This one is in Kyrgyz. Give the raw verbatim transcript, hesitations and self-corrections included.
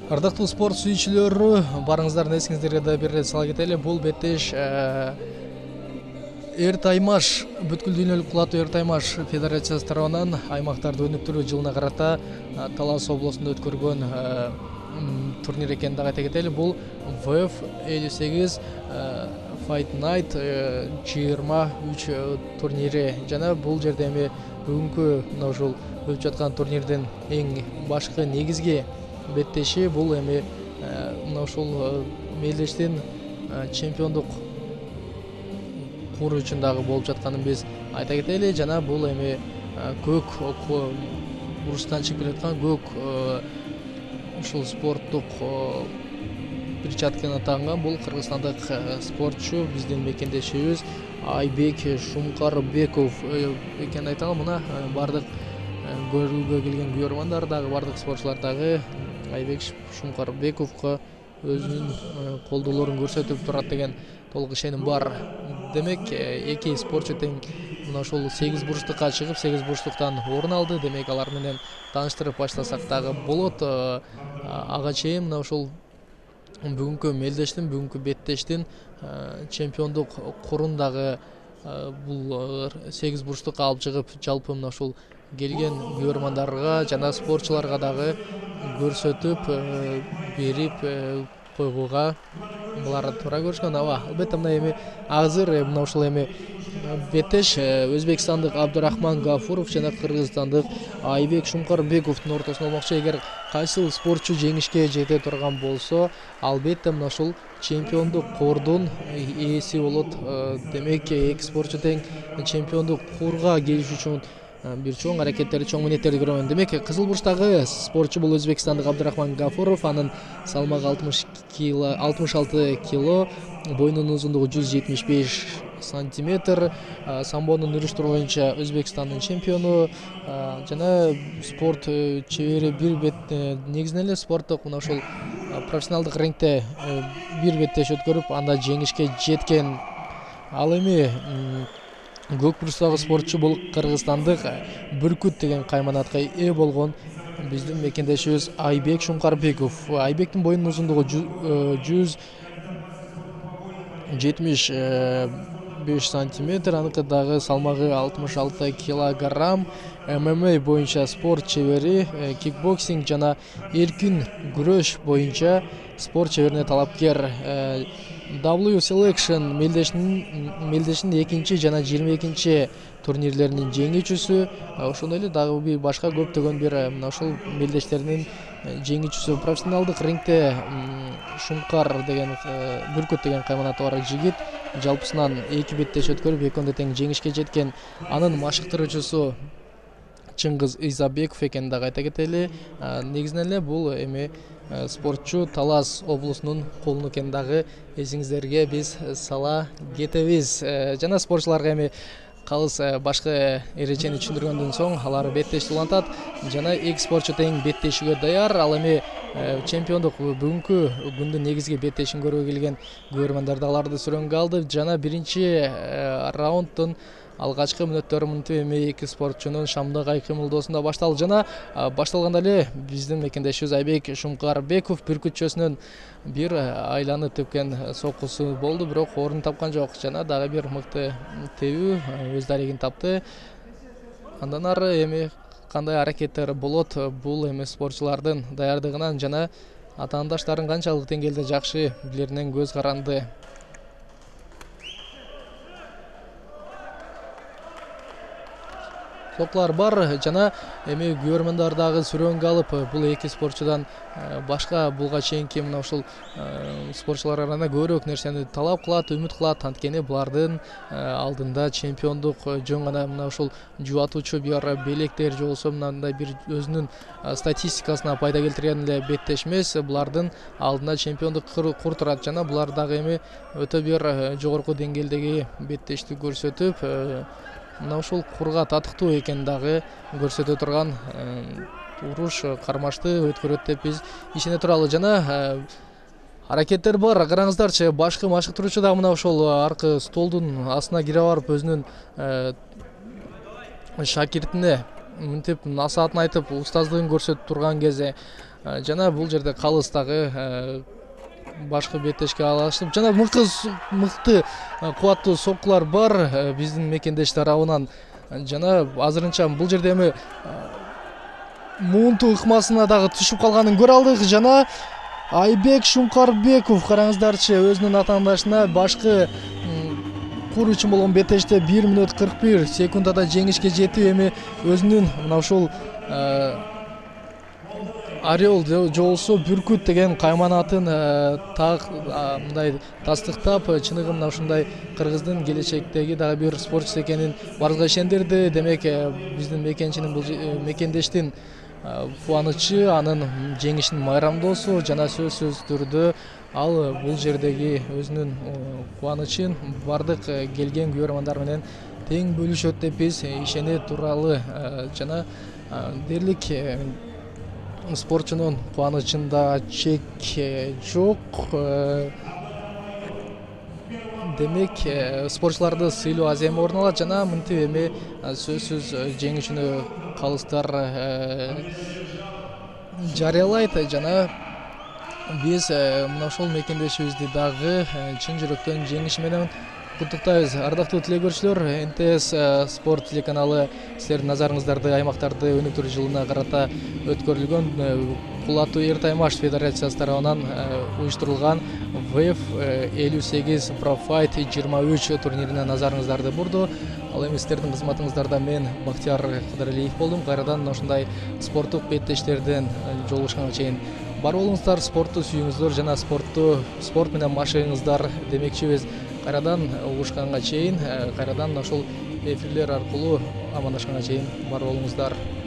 Ардактуу спорт сүйүүчүлөрү, барыңыздар эсиңиздерге да бир сала кетели. Бул беттеш Эр Таймаш бүткүл дүйнөлүк кулатуу Эр Таймаш федерациясы тарабынан аймактарды өнүктүрүү жылына карата Талас облусунда өткөргөн турнир экенин дагы айта кетели. Бул вэ эф элүү сегиз Fight Night жыйырма үч турнири жана бул жерде эми бүгүнкү мына ушул өтүп жаткан турнирдин эң башкы негизги беттеши бул эми мына ушул мелдештин чемпиондук куру үчүн дагы болуп жатканын биз айта кетели. Жана бул эми көк бурчтан чыгып келаткан көк ушул спорттук перчатканы тагынган бул кыргызстандык спортчу, биздин мекендешибиз Айбек Шумкарбеков экенин айталым. Мына бардык көрүүгө келген күйөрмандар дагы, бардык спортчулар дагы Айбек Шумкарбековго өзүнүн колдоолорун көрсөтүп турат деген толук ишеним бар. Демек, эки спортчу тең мына ушул сегиз бурчтукка чыгып, сегиз бурчтуктан орун алды. Демек, алар менен тааныштырып баштасак дагы болот. Ага чейин мына ушул бүгүнкү мелдештин, бүгүнкү беттештин чемпиондук курун дагы бул сегиз бурчтукка алып чыгып, жалпы мына ушул келген күйөрмандарга жана спортчуларга дагы көрсөтүп берип койгуга булар туура көрүшкөн. Ооба, албетте мына эми азыр мына ушул эми беттеш өзбекстандык Абдурахман Гафуров жана кыргызстандык Айбек Шумкарбековдун ортосунда болмокчу. Эгер кайсыл спортчу жеңишке жете турган болсо, албетте мына ушул чемпиондук кордун ээси болот. Демек, эки спортчу тең чемпиондук курга келиш үчүн бир чоң аракеттерди, чоң милдеттерди көрөмүн. Демек, кызыл бурчтагы спортчу бул өзбекстандык Абдурахман Гафуров. Анын салмагы алтымыш алты кило, бойнунун узундугу жүз жетимиш беш сантиметр. Самбонун үрүштүрү боюнча Өзбекстандын чемпиону жана спорт чебери бир бет негизинен эле спорттук мына ушул профессионалдык рингте бир беттеш өткөрүп, анда жеңишке жеткен. Ал эми көк бурчтагы спортчу бул кыргызстандык Бүркүт деген кайманатка ээ болгон биздин мекендешибиз Айбек Шумкарбеков. Айбектин бойнунун узундугу жүз жетимиш беш сантиметр, аныкы дагы салмагы алтымыш алты килограмм. эм эм а боюнча спорт чебери, кикбоксинг жана эркин күрөш боюнча спорт чеберине талапкер. дабл ю Selection мелдешинин экинчи жана жыйырма экинчи турнирлеринин жеңүүчүсү. Ошондой эле дагы бир башка көптөгөн бир мына ушул мелдештеринин жеңүүчүсү. Профессионалдык рингте Шумкар деген Бүркүт деген кайманаты бар жигит жалпысынан эки беттеш өткөрүп, экөөндө тең жеңишке жеткен. Анын машыктыруучусу Чыңгыз Изабеков экенин дагы айта кетели. Негизинен эле бул эми спортчу Талас облусунун колуну экенин дагы эсиңиздерге биз сала кетебиз. Жана спортчуларга эми калыс башкы эрежени түшүндүргөндөн соң алар беттешти улантат жана эки спортчу тең беттешүүгө даяр. Ал эми чемпиондук бүгүнкү күндүн негизги беттешин көрүүгө келген күйөрмандар да аларды сүрөнгө алды. Жана биринчи раунддун алгачкы мүнөттөрү мынтип эми эки спортчунун шамдык айкымылдоосунда башталды. Жана башталганда эле биздин мекендешибиз Айбек Шумкарбеков бүркүтчөсүнөн бир айланып тепкен соккусу болду, бирок орун тапкан жок. Жана дагы бир мыкты тебүү өз дарегин тапты. Андан ары эми кандай аракеттер болот, бул эми спортчулардын даярдыгынан жана атаандаштарын канчалык деңгээлде жакшы билеринен көз каранды. Соклар бар жана эми күйөрмандар дагы сүрөнгө алып, бул эки спортчудан башка булга чейинки мына ушул спортчулар арасында көбүрөөк нерсени талап кылат, үмүт кылат. Анткени булардын алдында чемпиондук жөн гана мына ушул жубатуучу бир белектер же болбосо мындай бир өзүнүн статистикасына пайда келтирген эле беттеш эмес. Булардын алдында чемпиондук кур турат жана булар дагы эми өтө бир жогорку деңгээлдеги беттешти көрсөтүп, мына ушул курга татыктуу экенин дагы көрсөтө турган уруш кармашты өткөрөт деп биз ишене туралы. Жана аракеттер бар. Караңыздарчы, башкы машыктыруучу дагы мына ушул аркы столдун астына кире барып өзүнүн шакиртине мынтип насаатын айтып устаздыгын көрсөтүп турган кезде жана бул жерде калыс дагы башкы беттешке алышып жана мыкты мыкты кубаттуу соккулар бар биздин мекендеш тарабынан жана азырынча бул жерде эми муунтуу ыкмасына дагы түшүп калганын көрө алдык жана Айбек Шуңкарбеков караңыздарчы өзүнүн атаандашына башкы кур үчүн болгон беттеште бир мүнөт кырк бир секундада жеңишке жетип эми өзүнүн мына ушул Орел же болбосо Бүркүт деген кайманатын так мындай тастыктап чыныгы мына ушундай кыргыздын келечектеги дагы бир спортчусу экенин баарыбызга ишендирди. Демек биздин мекенчинин бул мекендештин кубанычы анын жеңишинин майрамдоосу жана сөзсүз түрдө ал бул жердеги өзүнүн кубанычын бардык келген көрөрмандар менен тең бөлүшөт деп биз ишене туралы жана дээрлик спортчунун кубанычында чек жок. Демек спортчуларды сыйлоо аземи орун алат жана мынтип эми сөзсүз жеңишүүнү калыстар жарыялайт жана биз мына ушул мекендешибизди дагы чын жүрөктөн жеңиши менен куттуктайбыз. Ардактуу тилөөгөрчүлөр, эн тэ эс спорт телеканалы силердин назарыңыздарды аймактарды өнүктүрүү жылына карата өткөрүлгөн Кулатуу эр таймаш федерациясы тарабынан уюштурулган вэ эф элүү сегиз Профайт жыйырма үч турнирине назарыңыздарды бурду. Ал эми силердин кызматыңыздарда мен Бактияр Кыдыралиев болдум. Кайрадан ушундай спорттук беттештерден жолугушканга чейин бар болуңуздар, спортту сүйүңүздөр жана спортту спорт менен машыгыңыздар демекчибиз. Кайрадан угушканга чейин, кайрадан ушул эфирлер аркылуу амандашканга чейин бар болуңуздар.